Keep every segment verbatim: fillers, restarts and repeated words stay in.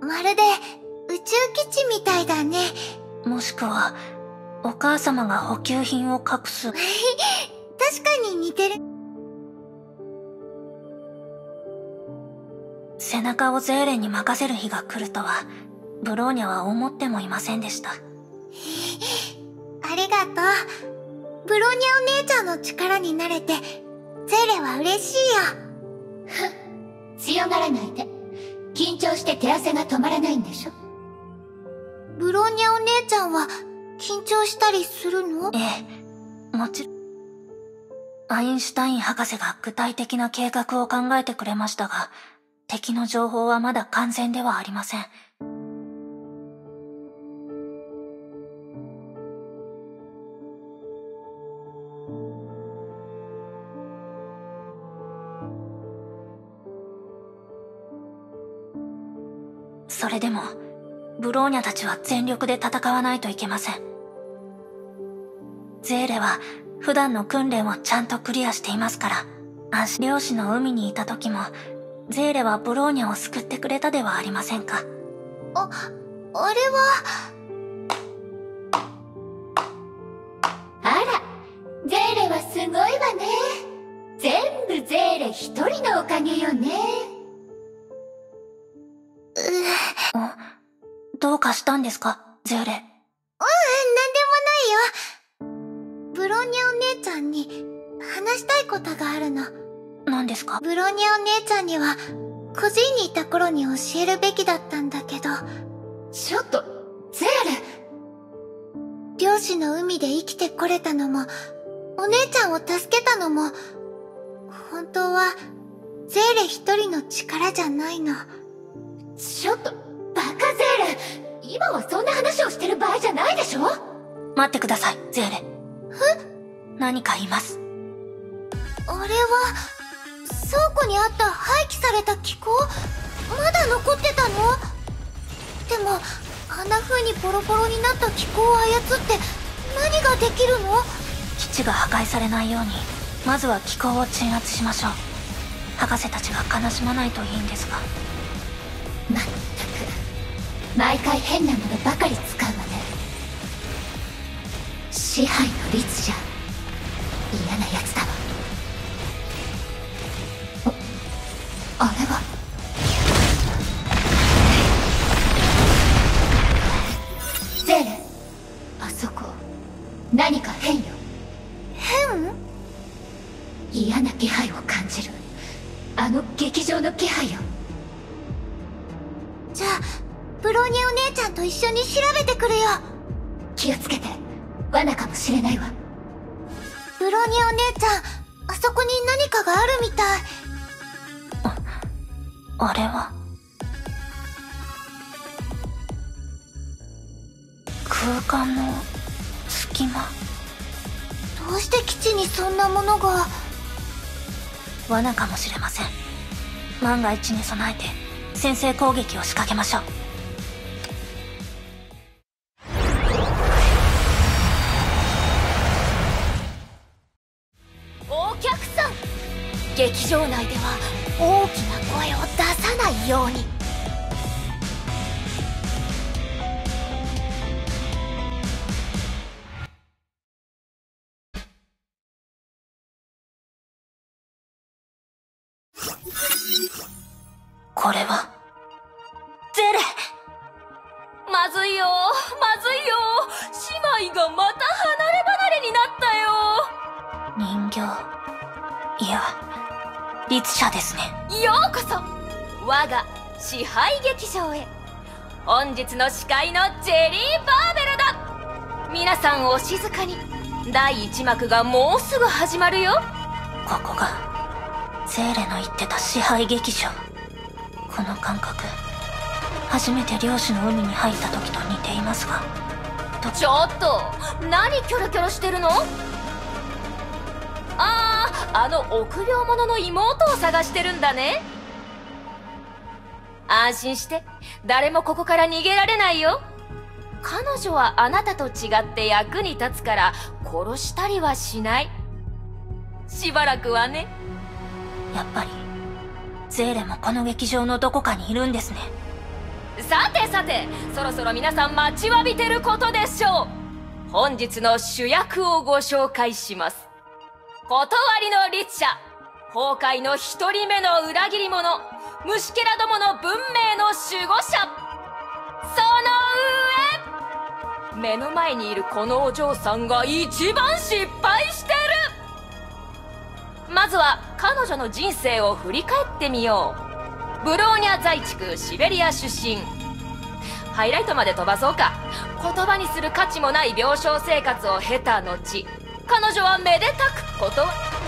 まるで宇宙基地みたいだね。 もしくは、お母様が補給品を隠す。 確かに似てる。 背中をゼーレに任せる日が来るとは、ブローニャは思ってもいませんでした。 ありがとう。ブローニャお姉ちゃんの力になれて、ゼーレは嬉しいよ。 ふん、強がらないで。緊張して手汗が止まらないんでしょ。 ブローニャお姉ちゃんは緊張したりするの？ ええ、もちろん。アインシュタイン博士が具体的な計画を考えてくれましたが、敵の情報はまだ完全ではありません。それでも、ブローニャたちは全力で戦わないといけません。ゼーレは普段の訓練をちゃんとクリアしていますから、安心漁師の海にいた時も、ゼーレはブローニャを救ってくれたではありませんか。 あ、あれは。 あら、ゼーレはすごいわね。全部ゼーレ一人のおかげよね。 どうかしたんですか、ゼーレ。 ううん、なんでもないよ。ブローニャお姉ちゃんに話したいことがあるの。 何ですか？ ブローニャお姉ちゃんには、孤児院にいた頃に教えるべきだったんだけど。 ちょっと、ゼーレ。漁師の海で生きてこれたのも、お姉ちゃんを助けたのも、本当は、ゼーレ一人の力じゃないの。 ちょっと、バカゼーレ。今はそんな話をしてる場合じゃないでしょ。 待ってください、ゼーレ。 え？ 何か言います。 あれは、倉庫にあった廃棄された気候？まだ残ってたの？でも、あんな風にボロボロになった気候を操って何ができるの？ 基地が破壊されないように、まずは気候を鎮圧しましょう。博士たちが悲しまないといいんですが。 まったく、毎回変なものばかり使うわね。支配の律じゃ嫌なやつだわ。あ、あれはゼーレ、あそこ何か変よ。 変？ 嫌な気配を感じる。あの劇場の気配よ。 じゃあブローニャお姉ちゃんと一緒に調べてくるよ。 気をつけて、罠かもしれないわ。 ブローニャお姉ちゃん、あそこに何かがあるみたい。 あ、あれは空間の隙間。 どうして基地にそんなものが。 罠かもしれません。万が一に備えて先制攻撃を仕掛けましょう。 お客さん、劇場内では大きな声を出さないように。 これはゼレ、まずいよまずいよ、姉妹がまた離れ離れになったよ。 人形、いや律者ですね。 ようこそ我が支配劇場へ。本日の司会のジェリー・バーベルだ。皆さんお静かに。だいいち幕がもうすぐ始まるよ。 ここがゼーレの言ってた支配劇場。この感覚、初めて漁師の海に入った時と似ていますが。 ちょっと何キョロキョロしてるの？ああ、あの臆病者の妹を探してるんだね。安心して、誰もここから逃げられないよ。彼女はあなたと違って役に立つから殺したりはしない。しばらくはね。 やっぱりゼーレもこの劇場のどこかにいるんですね。 さてさて、そろそろ皆さん待ちわびてることでしょう。本日の主役をご紹介します。断りの律者、崩壊の一人目の裏切り者、虫けらどもの文明の守護者。その上、目の前にいるこのお嬢さんが一番失敗してる。まずは彼女の人生を振り返ってみよう。ブローニャ在地区シベリア出身。ハイライトまで飛ばそうか。言葉にする価値もない病床生活を経た後、彼女はめでたく断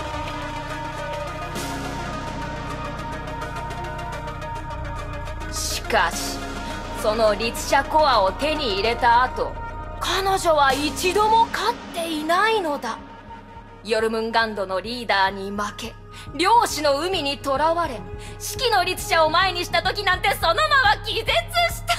しかしその律者コアを手に入れた後、彼女は一度も勝っていないのだ。ヨルムンガンドのリーダーに負け、漁師の海に囚われ、四季の律者を前にした時なんてそのまま気絶した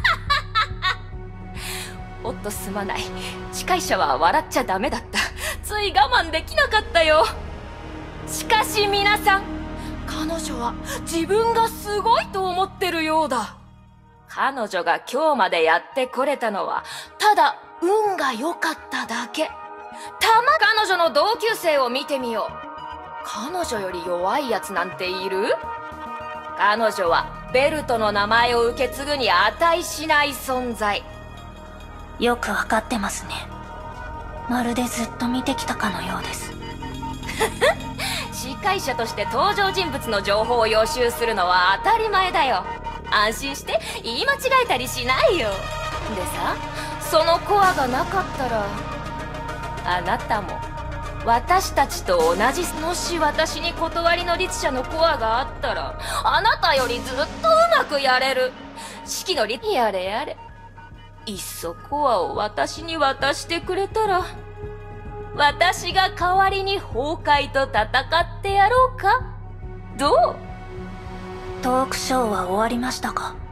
おっとすまない、司会者は笑っちゃダメだった。つい我慢できなかったよ。しかし皆さん、彼女は自分がすごいと思ってるようだ。彼女が今日までやってこれたのはただ運が良かっただけ。たま彼女の同級生を見てみよう。彼女より弱いやつなんている？彼女はベルトの名前を受け継ぐに値しない存在。 よくわかってますね。まるでずっと見てきたかのようです。 司会者として登場人物の情報を予習するのは当たり前だよ。安心して言い間違えたりしないよ。でさ、そのコアがなかったらあなたも私たちと同じ。もし私に断りの律者のコアがあったら、あなたよりずっとうまくやれる。四季の律やれやれ、いっそコアを私に渡してくれたら、私が代わりに崩壊と戦ってやろうか。どう？ トークショーは終わりましたか？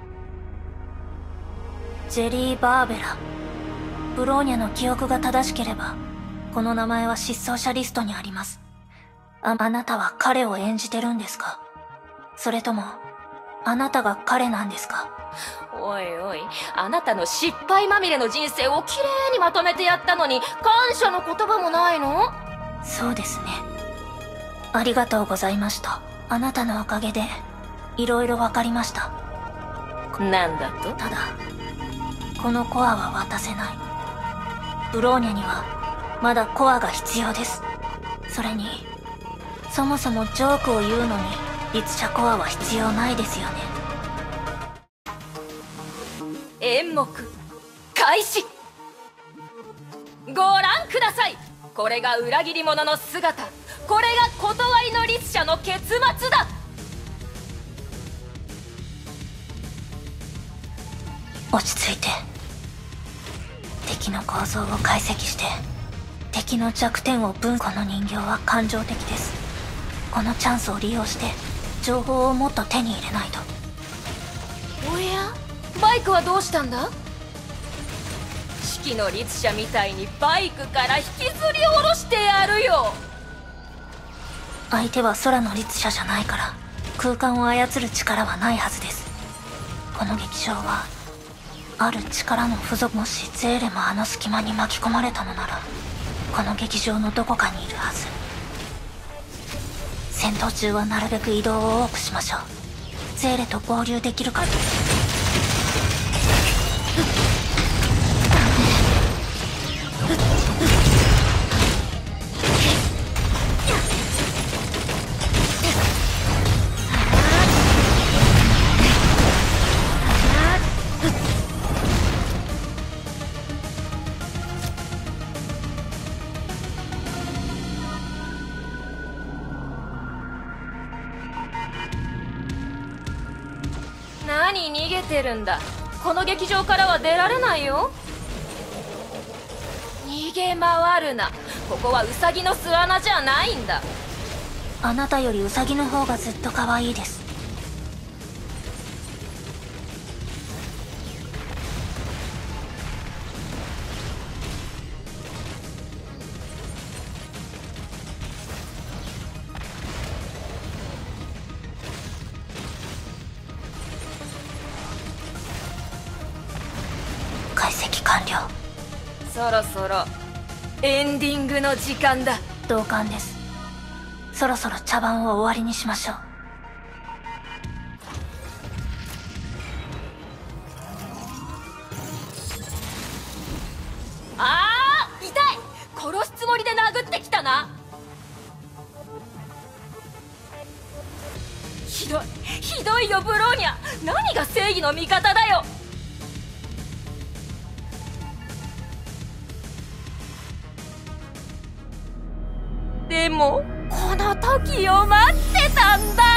ジェリー・バーベラ。ブローニャの記憶が正しければ、この名前は失踪者リストにあります。あ、あなたは彼を演じてるんですか？それとも、あなたが彼なんですか？ おいおい、あなたの失敗まみれの人生をきれいにまとめてやったのに、感謝の言葉もないの？ そうですね。ありがとうございました。あなたのおかげで、いろいろわかりました。 なんだと？ ただ、このコアは渡せない。ブローニャには、まだコアが必要です。それに、そもそもジョークを言うのに、律者コアは必要ないですよね。 演目開始。ご覧ください。これが裏切り者の姿、これが断りの律者の結末だ。 落ち着いて。敵の構造を解析して、敵の弱点を分。この人形は感情的です。このチャンスを利用して情報をもっと手に入れないと。 おや、バイクはどうしたんだ？四季の律者みたいにバイクから引きずり下ろしてやるよ。 相手は空の律者じゃないから、空間を操る力はないはずです。この劇場はある力の付属。もしゼーレもあの隙間に巻き込まれたのなら、この劇場のどこかにいるはず。戦闘中はなるべく移動を多くしましょう。ゼーレと合流できるか。 何逃げてるんだ。この劇場からは出られないよ。逃げ回るな。ここはウサギの巣穴じゃないんだ。 あなたよりウサギの方がずっと可愛いです。 完了。 そろそろエンディングの時間だ。 同感です。そろそろ茶番を終わりにしましょう。 あー、痛い。殺すつもりで殴ってきたな。ひどいひどいよブローニャ。何が正義の味方だよ。でもこの時を待ってたんだ。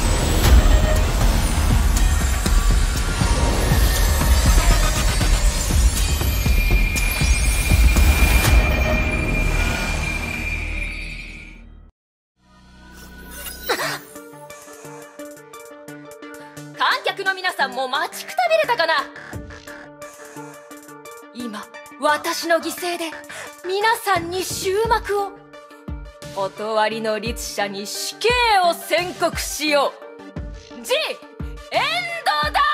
観客の皆さんも待ちくたびれたかな。今私の犠牲で皆さんに終幕を、おとわりの律者に死刑を宣告しよう。ジ・エンドだ。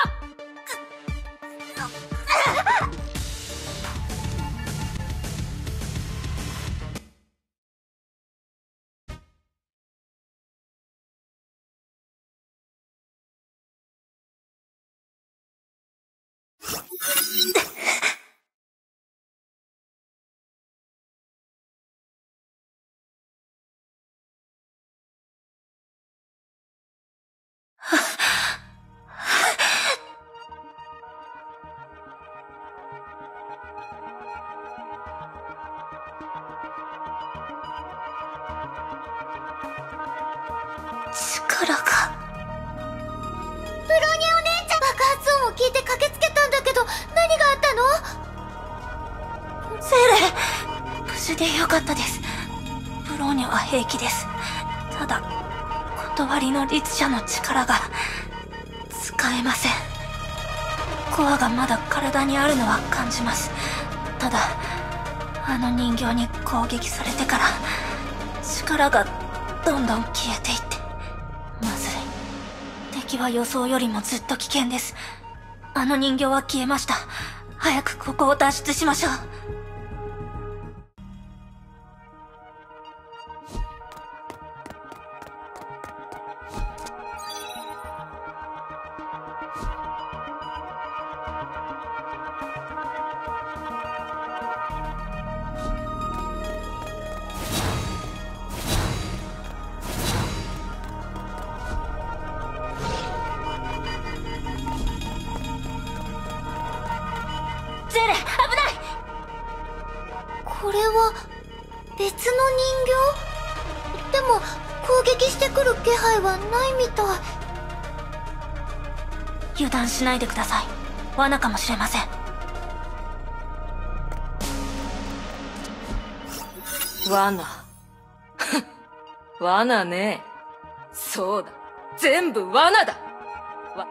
力が。 ブロニャお姉ちゃん、爆発音を聞いて駆けつけたんだけど、何があったの？ ゼーレ、無事でよかったです。ブローニャは平気です。ただ断りの律者の力が使えません。コアがまだ体にあるのは感じます。ただあの人形に攻撃されてから力がどんどん消えていって、まずい。敵は予想よりもずっと危険です。あの人形は消えました。早くここを脱出しましょう。ゼーレ、危ない！ これは別の人形？でも攻撃してくる気配はないみたい。 油断しないでください。罠かもしれません。 罠。罠ね。そうだ、全部罠だ。わ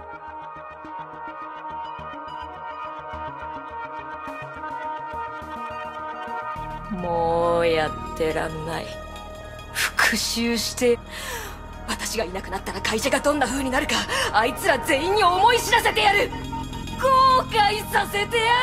もうやってらんない。復讐して、私がいなくなったら会社がどんな風になるか、あいつら全員に思い知らせてやる。後悔させてやる。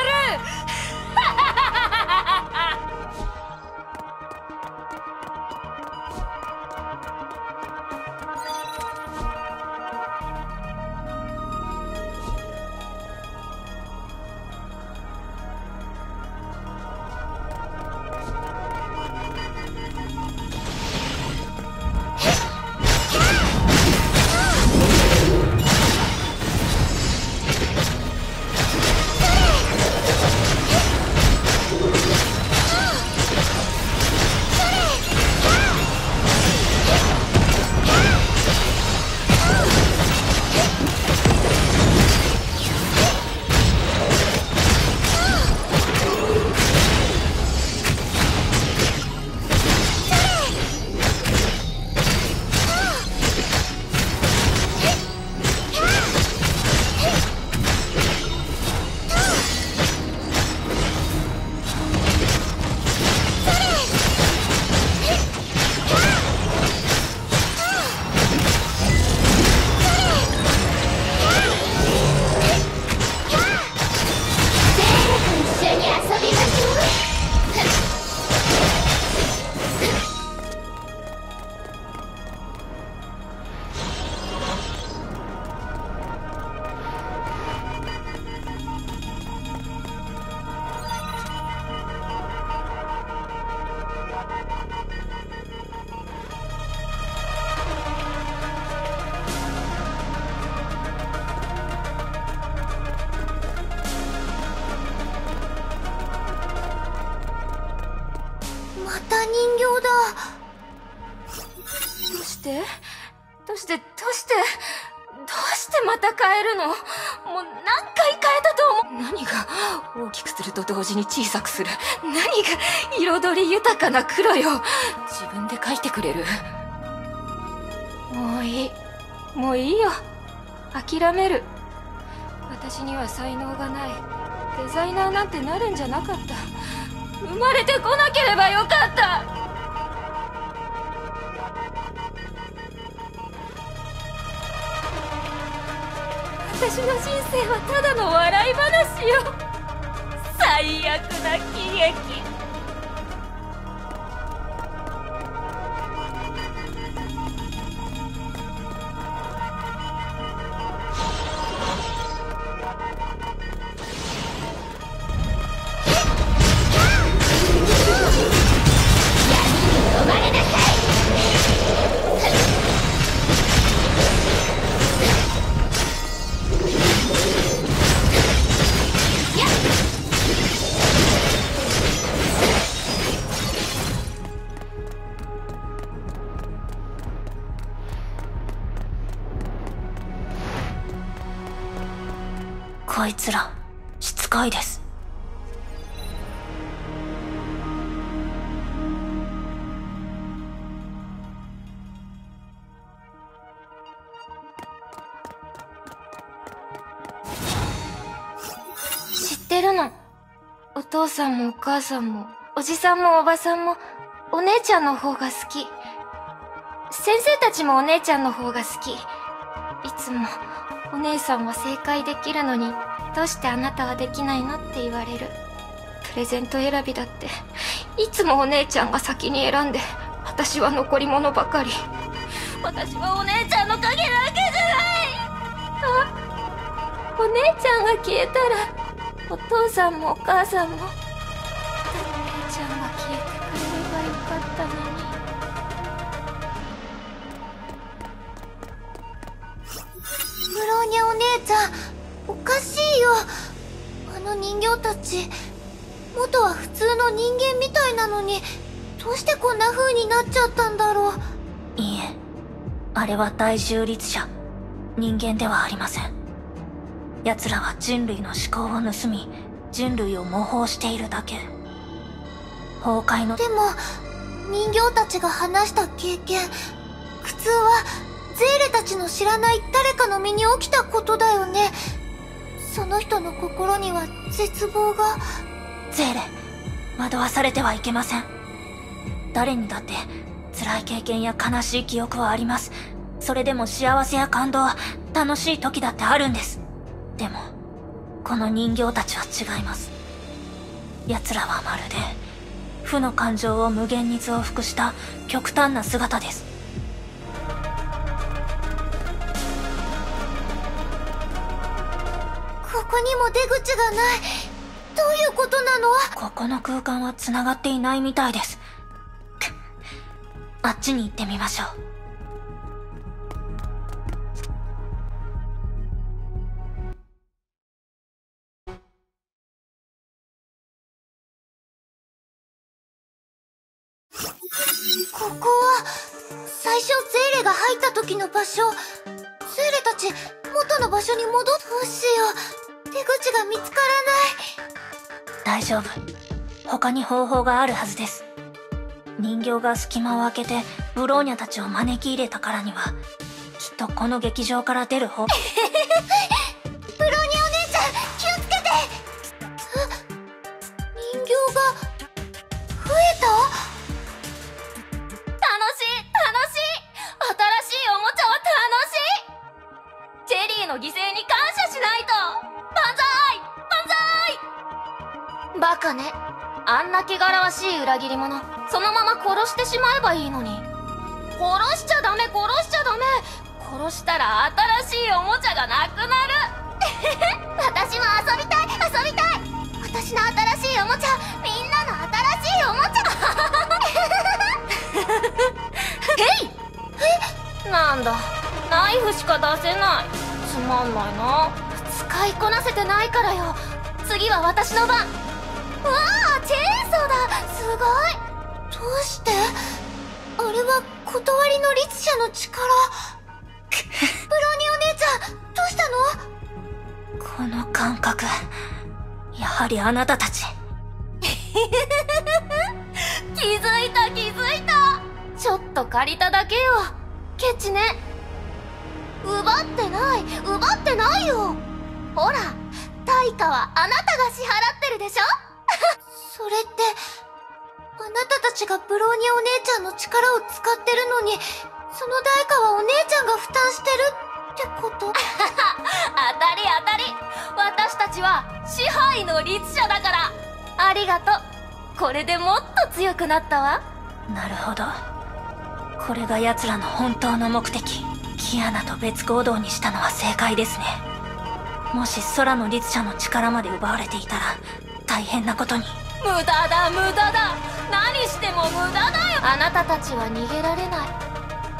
してどうしてどうしてどうしてまた変えるの？もう何回変えたと思う。何が大きくすると同時に小さくする。何が彩り豊かな黒よ。自分で描いてくれる。もういい。もういいよ。諦める。私には才能がない。デザイナーなんてなるんじゃなかった。生まれてこなければよかった。私の人生はただの笑い話よ。最悪な喜劇。 こいつらしつこいです。 知ってるの。お父さんもお母さんもおじさんもおばさんもお姉ちゃんの方が好き。先生たちもお姉ちゃんの方が好き。いつもお姉さんは正解できるのにどうしてあなたはできないのって言われる。プレゼント選びだっていつもお姉ちゃんが先に選んで、私は残り物ばかり。私はお姉ちゃんの影なわけじゃない。あ、お姉ちゃんが消えたらお父さんもお母さんも、お姉ちゃんが消えてくれればよかったのに。 ブローニャお姉ちゃん、おかしいよ。あの人形たち元は普通の人間みたいなのに、どうしてこんな風になっちゃったんだろう。 いいえ、あれは大重律者、人間ではありません。奴らは人類の思考を盗み、人類を模倣しているだけ。崩壊のでも人形たちが話した経験、苦痛はゼーレたちの知らない誰かの身に起きたことだよね。その人の心には絶望が。 ゼーレ、惑わされてはいけません。誰にだって辛い経験や悲しい記憶はあります。それでも幸せや感動、楽しい時だってあるんです。でもこの人形たちは違います。奴らはまるで負の感情を無限に増幅した極端な姿です。 ここにも出口がない。どういうことなの？ ここの空間は繋がっていないみたいです。あっちに行ってみましょう。 ここは最初ゼーレが入った時の場所。ゼーレたち元の場所に戻っ。どうしよう、出口が見つからない。 大丈夫、他に方法があるはずです。人形が隙間を開けてブローニャたちを招き入れたからには、きっとこの劇場から出る方。 ブローニャお姉ちゃん、気をつけて。人形が増えた。 楽しい楽しい、新しいおもちゃは楽しい。ジェリーの犠牲に感謝しないと。万歳万歳。バカね、あんな汚らわしい裏切り者、そのまま殺してしまえばいいのに。殺しちゃダメ殺しちゃダメ。殺したら新しいおもちゃがなくなる。私も遊びたい遊びたい。私の新しいおもちゃ、みんなの新しいおもちゃ。へい。え、なんだ、ナイフしか出せない。つまんないな。使いこなせてないからよ。次は私の番。わあ、チェーンソーだ。すごい。 どうして？あれは断りの律者の力。ブローニお姉ちゃん、どうしたの？ この感覚、やはりあなたたち。 気づいた気づいた。ちょっと借りただけよ。ケチね。 奪ってない奪ってないよ。ほら、対価はあなたが支払ってるでしょ。それってあなたたちがブローニお姉ちゃんの力を使ってるのに、その代価はお姉ちゃんが負担してるってこと？ 当たり当たり。私たちは支配の律者だから。ありがとう。これでもっと強くなったわ。 なるほど。これが奴らの本当の目的。キアナと別行動にしたのは正解ですね。もし空の律者の力まで奪われていたら大変なことに。 無駄だ無駄だ。何しても無駄だよ。あなたたちは逃げられない。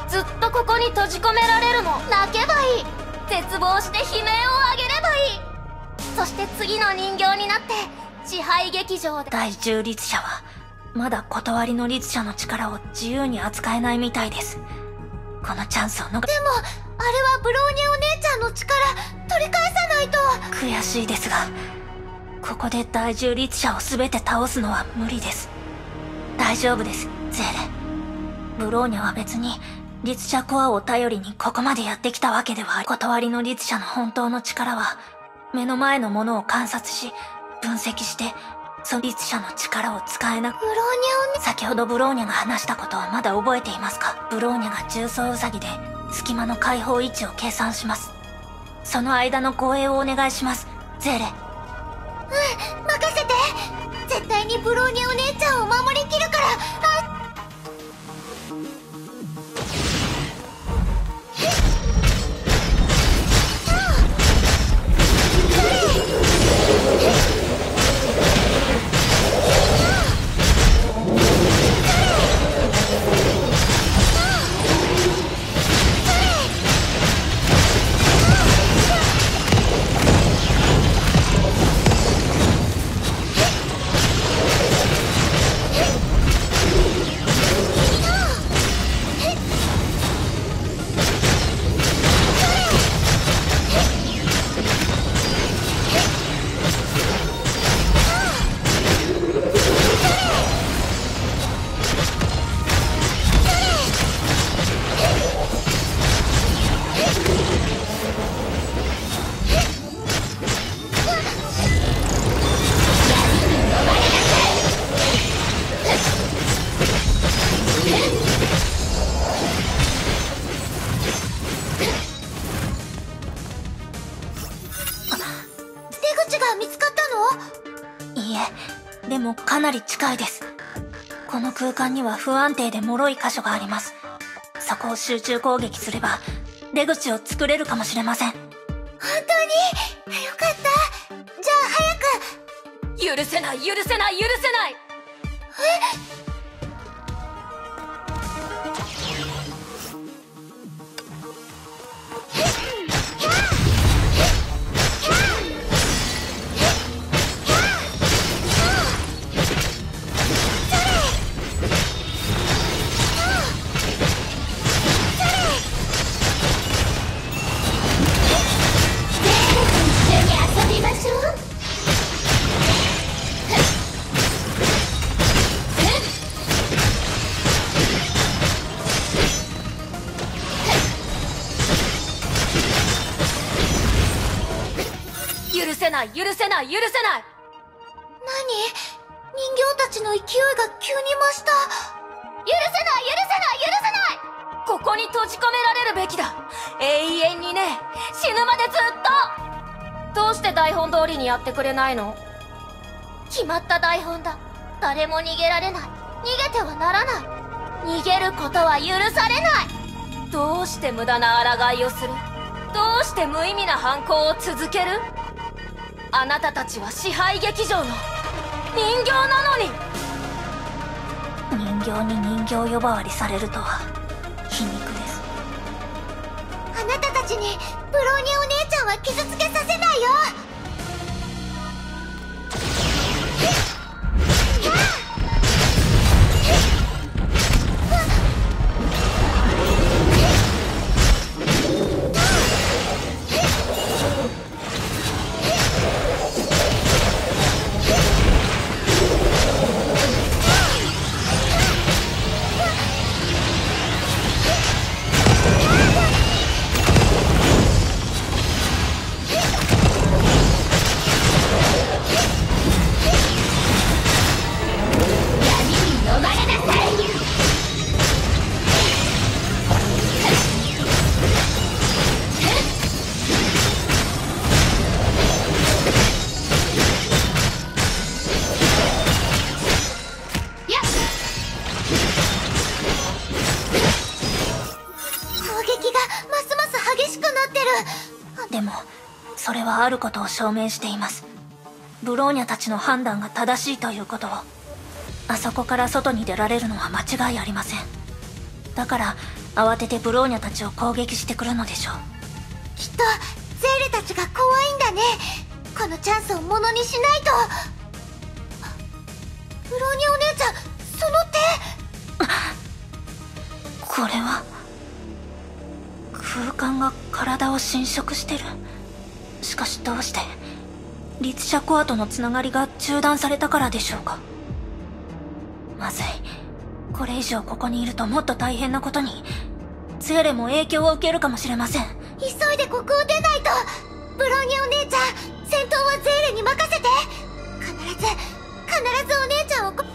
ずっとここに閉じ込められるの。 泣けばいい。 絶望して悲鳴を上げればいい。そして次の人形になって支配劇場で。 第十律者はまだ断りの律者の力を自由に扱えないみたいです。このチャンスを逃。でもあれはブローニお姉ちゃんの力取り返さないと。 悔しいですが、ここで第十律者を全て倒すのは無理です。大丈夫です、ゼーレ。ブローニャは別に律者コアを頼りにここまでやってきたわけではあり、断りの律者の本当の力は目の前のものを観察し分析して、その律者の力を使えなく。 ブローニャお姉。 先ほどブローニャが話したことをまだ覚えていますか？ブローニャが重装ウサギで隙間の開放位置を計算します。その間の護衛をお願いします、ゼーレ。 うん、任せて。絶対にブローニャお姉ちゃんを守りきるから。あでもかなり近いです。この空間には不安定で脆い箇所があります。そこを集中攻撃すれば出口を作れるかもしれません。 本当によかった。じゃあ早く。 許せない許せない許せない。 え許せない許せない許せない。 何？人形たちの勢いが急に増した。許せない許せない許せない。 ここに閉じ込められるべきだ。永遠にね。死ぬまでずっと。どうして台本通りにやってくれないの？ 決まった台本だ。誰も逃げられない。逃げてはならない。逃げることは許されない。 どうして無駄な抗いをする？どうして無意味な反抗を続ける？あなたたちは支配劇場の人形なのに。 人形に人形呼ばわりされるとは皮肉です。 あなたたちにブローニャお姉ちゃんは傷つけさせないよ。 ってる。 でもそれはあることを証明しています。ブローニャたちの判断が正しいということを。あそこから外に出られるのは間違いありません。だから慌ててブローニャたちを攻撃してくるのでしょう。 きっとゼーレたちが怖いんだね。このチャンスをものにしないと。ブローニャお姉ちゃん、その手。 これは空間が体を侵食してる。しかしどうして。律者コアとのつながりが中断されたからでしょうか。まずい。これ以上ここにいるともっと大変なことに。ゼーレも影響を受けるかもしれません。 急いでここを出ないと。ブローニャお姉ちゃん、戦闘はゼーレに任せて。必ず必ずお姉ちゃんをこ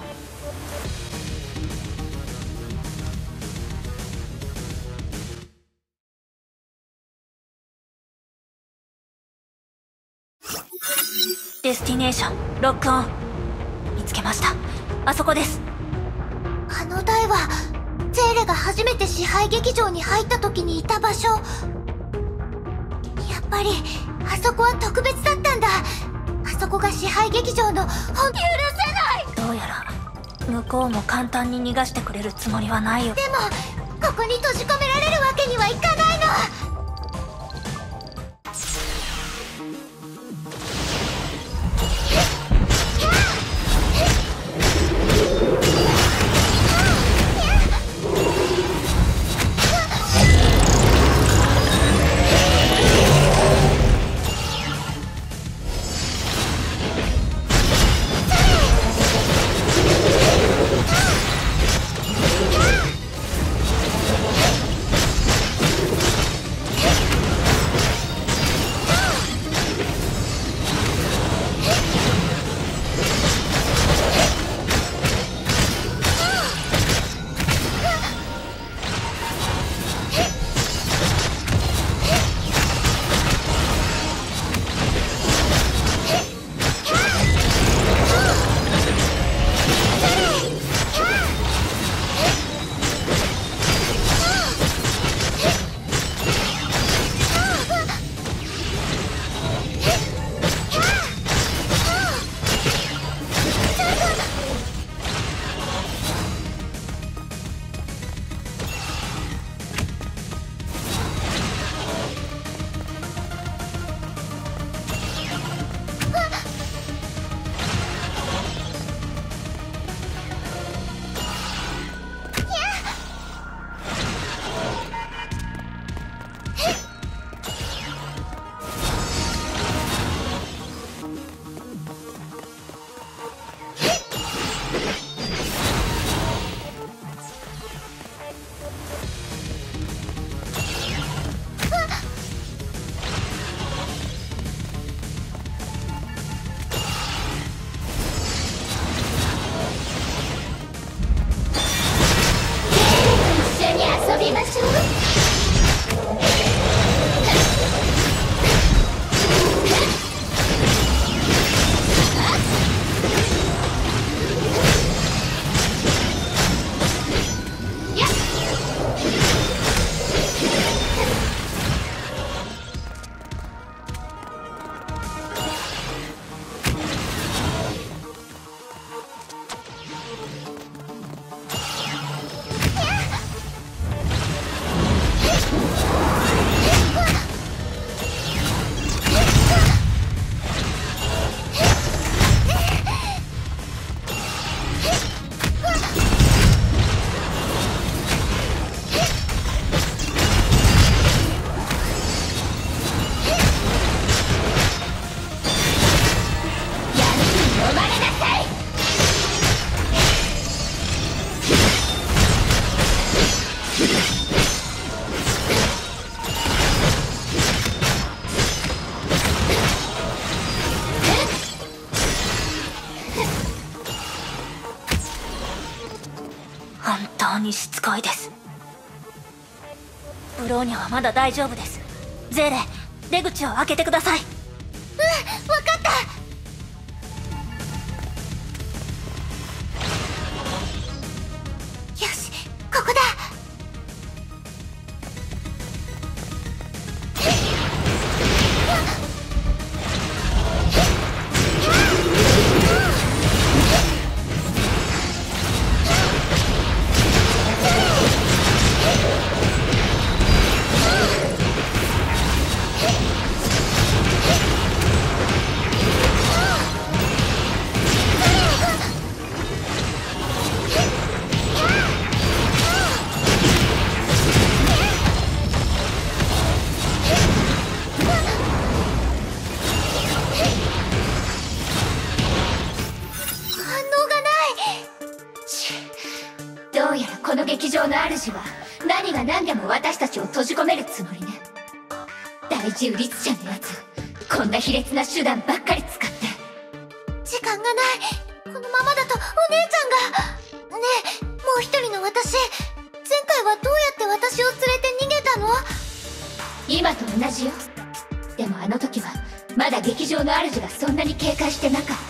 デスティネーションロックオン。見つけました。あそこです。 あの台はゼーレが初めて支配劇場に入った時にいた場所。やっぱりあそこは特別だったんだ。あそこが支配劇場のほん許せない。 どうやら向こうも簡単に逃がしてくれるつもりはないよ。 でもここに閉じ込められるわけにはいかないの。 にしつこいです。ブローニャはまだ大丈夫です。ゼーレ、出口を開けてください。 うん、分かった。よし、ここだ。 劇場の主は何が何でも私たちを閉じ込めるつもりね。大重律者のやつ、こんな卑劣な手段ばっかり使って。 時間がない。このままだとお姉ちゃんが。ねえ、もう一人の私、前回はどうやって私を連れて逃げたの？ 今と同じよ。でもあの時はまだ劇場の主がそんなに警戒してなかった。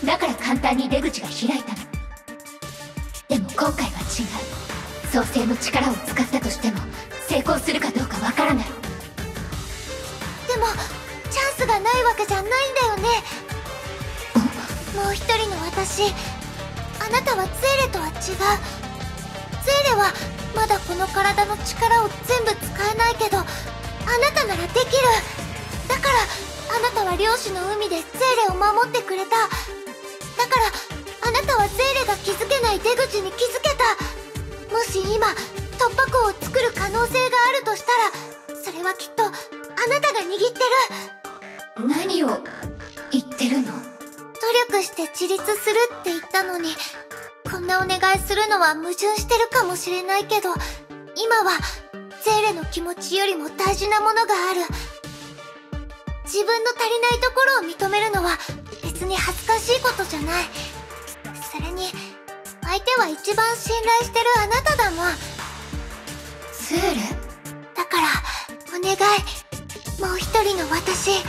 だから簡単に出口が開いたの。でも今回は違う。創世の力を使ったとしても成功するかどうかわからない。 でもチャンスがないわけじゃないんだよね。もう一人の私、あなたはゼーレとは違う。ゼーレはまだこの体の力を全部使えないけど、あなたならできる。だからあなたは漁師の海でゼーレを守ってくれた。だからあなたはゼーレが気づけない出口に気づけた。もし今突破口を作る可能性があるとしたら、それはきっとあなたが握ってる。 何を言ってるの？ 努力して自立するって言ったのに、こんなお願いするのは矛盾してるかもしれないけど、今はゼーレの気持ちよりも大事なものがある。自分の足りないところを認めるのは別に恥ずかしいことじゃない。それに相手は一番信頼してるあなただもん。 ゼーレ？ だからお願い、もう一人の私。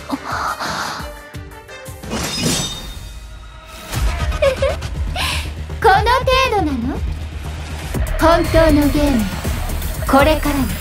この程度なの？本当のゲームこれからね。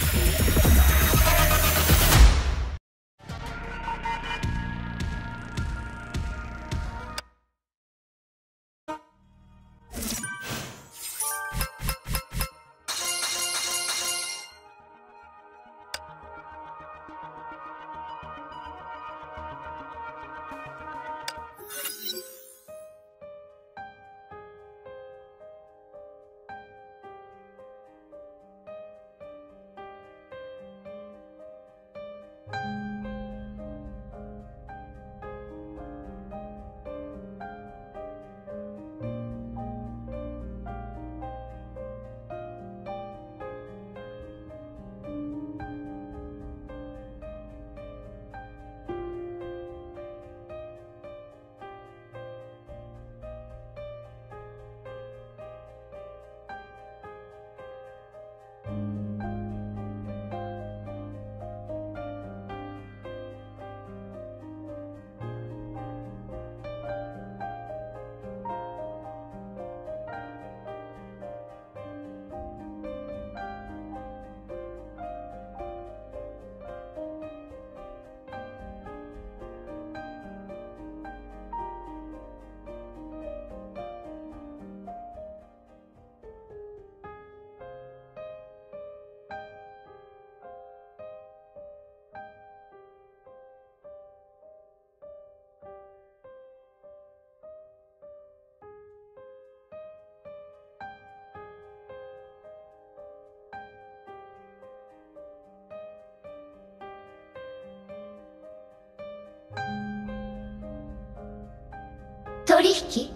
取引？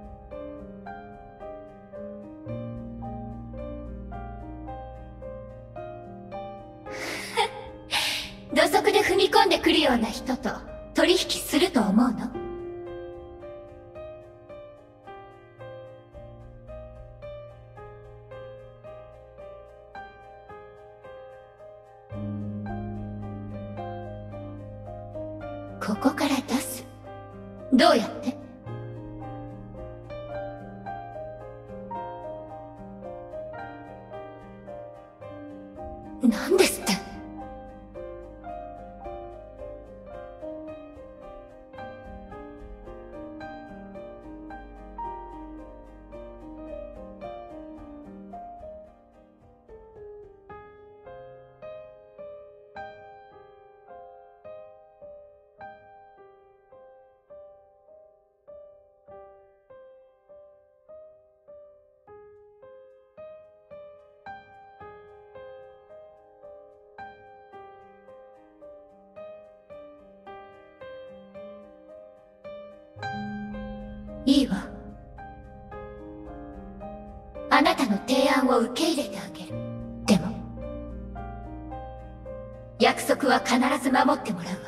土足で踏み込んでくるような人と取引すると思うの？ここから出す？どうやって？何ですって？いいわ。あなたの提案感を受け入れてあげる。でも約束は必ず守ってもらうわ。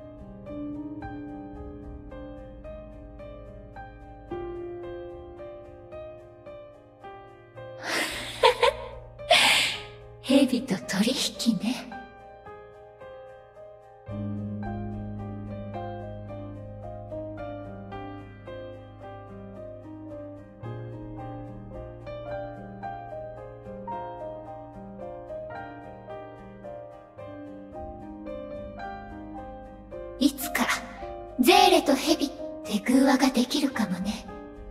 蛇と取引ね。いつかゼーレとヘビって偶話ができるかもね。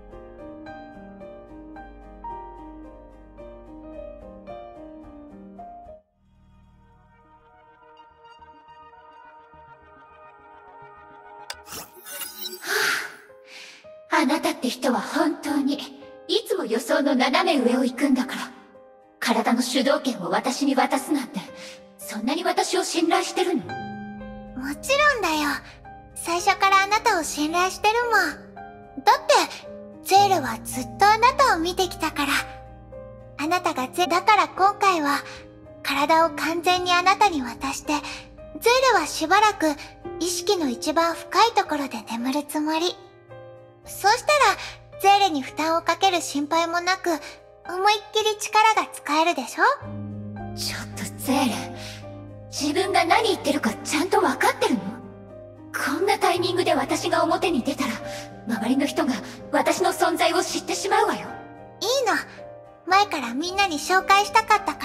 あなたって人は本当にいつも予想の斜め上を行くんだから。体の主導権を私に渡すなんて、そんなに私を信頼してるの？ もちろんだよ。最初からあなたを信頼してるもん。だってゼーレはずっとあなたを見てきたから。あなたがゼだから今回は体を完全にあなたに渡して、ゼーレはしばらく意識の一番深いところで眠るつもり。そうしたらゼーレに負担をかける心配もなく、思いっきり力が使えるでしょ？ ちょっとゼーレ、自分が何言ってるかちゃんと分かってるの？こんなタイミングで私が表に出たら、周りの人が私の存在を知ってしまうわよ。いいの。前からみんなに紹介したかったから。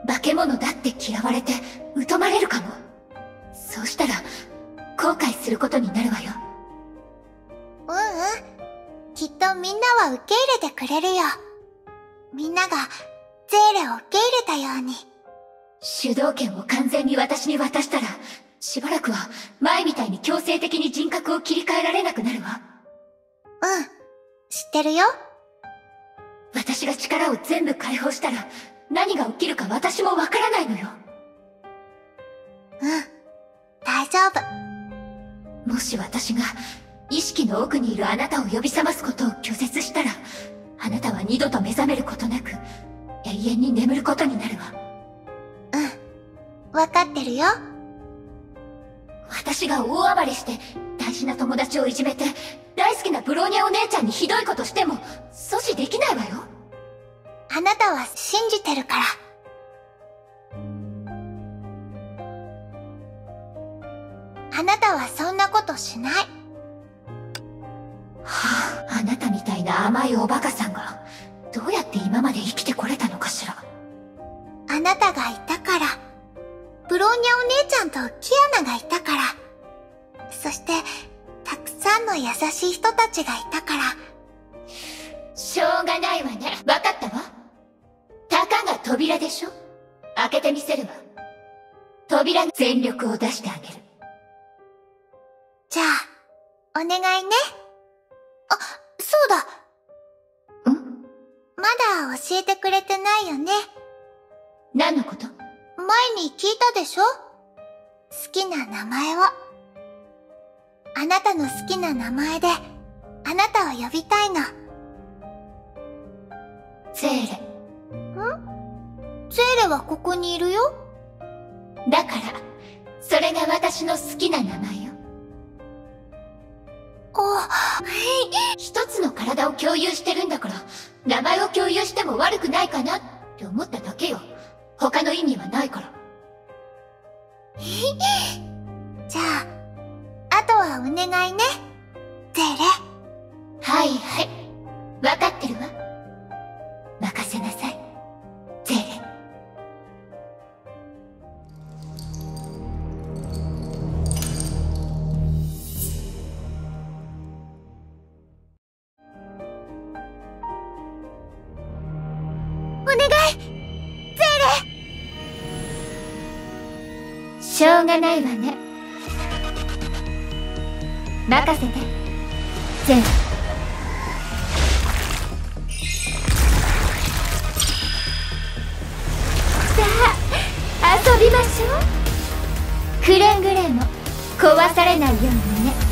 化け物だって嫌われて疎まれるかも。そうしたら後悔することになるわよ。 ううん。きっとみんなは受け入れてくれるよ。みんながゼーレを受け入れたように。 主導権を完全に私に渡したら、しばらくは前みたいに強制的に人格を切り替えられなくなるわ。 うん。知ってるよ。 私が力を全部解放したら、何が起きるか私もわからないのよ。 うん。大丈夫。 もし私が意識の奥にいるあなたを呼び覚ますことを拒絶したら、あなたは二度と目覚めることなく、永遠に眠ることになるわ。 うん。わかってるよ。 私が大暴れして大事な友達をいじめて大好きなブローニャお姉ちゃんにひどいことしても阻止できないわよ。 あなたは信じてるから。あなたはそんなことしない。 はあ、あなたみたいな甘いおバカさんがどうやって今まで生きてこれたのかしら。 あなたがいたから。ブローニャお姉ちゃんとキアナがいたから。そして、たくさんの優しい人たちがいたから。 しょうがないわね。わかったわ。たかが扉でしょ？開けてみせるわ。扉に全力を出してあげる。 じゃあ、お願いね。あ、そうだ。 ん？ まだ教えてくれてないよね。 何のこと？ 前に聞いたでしょ？好きな名前を。あなたの好きな名前で、あなたを呼びたいの。 ゼーレ。 ん？ゼーレはここにいるよ。 だから、それが私の好きな名前よ。 あ、 一つの体を共有してるんだから、名前を共有しても悪くないかなって思っただけよ。他の意味はないから。 じゃあ、あとはお願いね、ゼーレ。 はいはい。わかってるわ。任せなさい、ゼーレ。 お願い！ しょうがないわね。任せて、ゼーレ。さあ、遊びましょう。くれぐれも壊されないようにね。